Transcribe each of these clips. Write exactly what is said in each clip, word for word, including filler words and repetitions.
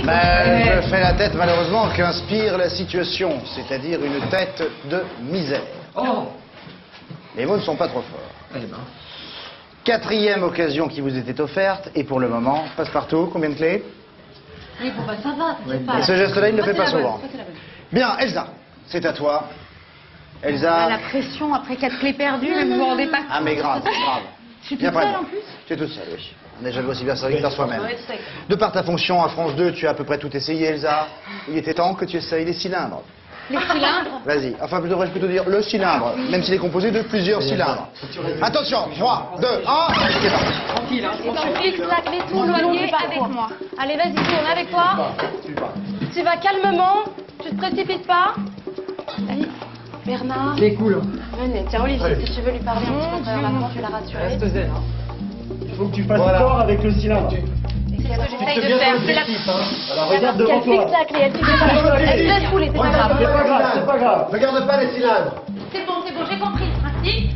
Ben, je fais la tête, malheureusement, qu'inspire la situation, c'est-à-dire une tête de misère. Oh. Les mots ne sont pas trop forts. Eh ben. Quatrième occasion qui vous était offerte, et pour le moment, passe-partout, combien de clés? Oui, bon, bah ça va, t'inquiète pas. Et ce geste-là, il ne le fait pas souvent. Toi, t'es la bonne. Bien, Elsa, c'est à toi. Elsa... Ah, la pression après quatre clés perdues, mais vous vous rendez pas compte. Ah, mais grave, grave. Je suis Bien toute seule prête. en plus. Tu es toute seule, oui. On n'est jamais aussi bien servi que par soi-même. Ouais, c'est ça. De par ta fonction à France deux, tu as à peu près tout essayé, Elsa. Il était temps que tu essayes les cylindres. Les cylindres. Vas-y, enfin, je devrais plutôt dire le cylindre, même s'il est composé de plusieurs cylindres. Attention, trois, deux, un, c'est parti. Tranquille, hein. Et tu fixes la clé tout éloignée avec moi. Allez, vas-y, tourne avec toi. Tu vas calmement, tu te précipites pas. Allez, Bernard. C'est cool. Venez, tiens, Olivier, si tu veux lui parler un petit peu maintenant, tu l'as rassuré. Reste zen, hein. Il faut que tu fasses fort avec le cylindre. C'est ce que j'essaye de bien faire. ton C'est la... objectif, hein. Alors C'est regarde parce devant qu'elle toi. fixe la clé, elle fixe la clé. Elle se laisse couler, c'est pas grave. C'est pas grave, c'est pas grave. Regarde pas les cylindres. C'est bon, c'est bon, j'ai compris le principe.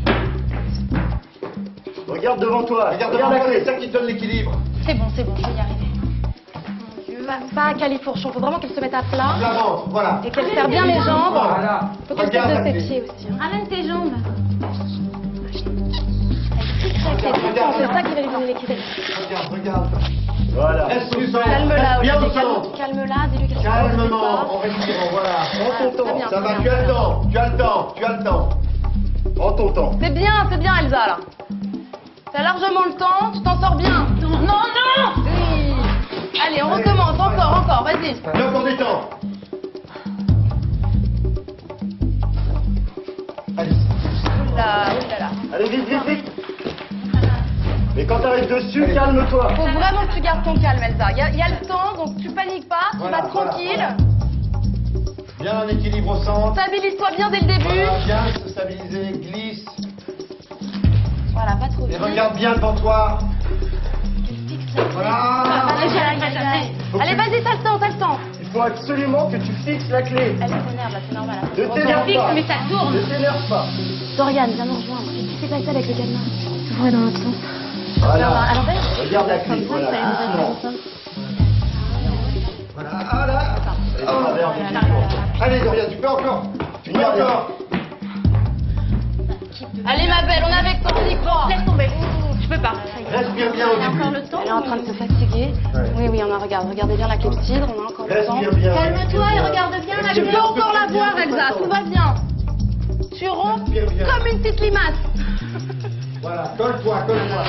Regarde devant toi. Regarde Regarde devant la toi, clé. c'est ça qui donne l'équilibre. C'est bon, c'est bon, je vais y arriver. Mon Dieu, va pas à califourchon, faut vraiment qu'elle se mette à plat. La ventre, voilà. Et qu'elle serre bien les jambes. Voilà. Faut qu'elle Regarde serre de la ses clé. pieds aussi. hein. Amène tes jambes. Elle fixe la clé, tout le temps, c'est ça qui va lui donner l'équilibre. Regarde, regarde. Voilà. Reste au centre. Calme-la, Reste bien au Olivier, centre. calme- calme-la, dis-lui qu'elle se repose Calmement, en pas. respirant, voilà. Prends ton Voilà, temps. très bien, Ça très va, bien, tu as très le bien. temps, tu as le temps, tu as le temps. Prends ton temps. C'est bien, c'est bien, Elsa, là. T'as largement le temps, tu t'en sors bien. Non, non, non oui. Allez, on recommence, encore, encore, vas-y. Il y a encore du temps. Allez. Oula, oulala. Allez, vite, vite, vite. Mais quand t'arrives dessus, calme-toi. Faut vraiment que tu gardes ton calme, Elsa. Il y, a- y a le temps, donc tu paniques pas, tu Voilà, vas voilà, tranquille. Bien en équilibre au centre. Stabilise-toi bien dès le début. Voilà, bien se stabiliser, glisse. Voilà, pas trop Et vite. regarde bien devant toi. Voilà. Allez, allez, allez, allez. Allez, vas-y, t'as le temps, t'as le temps. Il faut absolument que tu fixes la clé. Elle s'énerve, là, c'est normal. Ne t'énerve pas. mais ça tourne. Ne t'énerve pas. Dorian, viens nous rejoindre. Qu'est-ce qui s'est passé avec le cadenas? Je vois dans l'autre sens. Voilà. À l'envers. Regarde la clé. Voilà. Doucement. Voilà, voilà. Et dans la verre, Allez, Dorian, tu peux encore. Tu peux Regarde. encore. Allez, ma belle, on est avec toi, on y croit. Laisse tomber. Je peux pas. Respire bien au début. Elle est en train de se fatiguer. Oui, oui, on a, regarde, regardez bien la clepsydre, on a encore le temps. Respire bien. Calme-toi et regarde bien la Respire Tu bien, peux un peu encore la plus voir, vite, Elsa, encore. tout va bien. Tu ronds Respire bien. comme une petite limace. Voilà, colle-toi, colle-toi.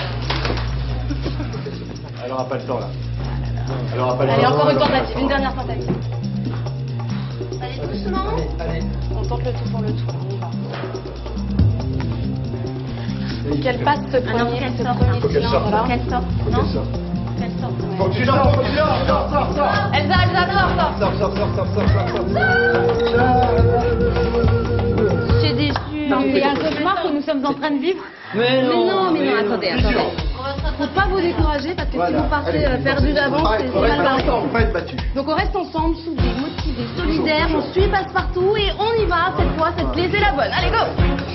Elle aura pas le temps là. Elle aura pas le Allez, temps. encore une tentative, une dernière tentative. Allez, doucement. Allez, allez. On tente le tout pour le tout, on y va. Faut qu'elle passe ce premier, ce premier Faut qu'elle sorte. cylindre là. Qu'elle sorte, Faut qu'elle sorte. Qu'elle sorte, ouais. Faut que tu sors, faut que tu sors, sors, sors, sors. Elsa, Elsa, sors, sors. Sors, sors, sors, sors, sors, sors, sors. J'ai déçu. Non, c'est un cauchemar que nous sommes en train de vivre. Mais non. Mais non, mais non, attendez, attendez. Faut pas vous décourager parce que si vous partez euh, perdu d'avance, c'est c'est mal barré. On va pas être battu. Donc on reste ensemble, soudés, motivés, solidaires, on suit passe-partout et on y va. Cette fois, cette clé, c'est la bonne. Allez, go!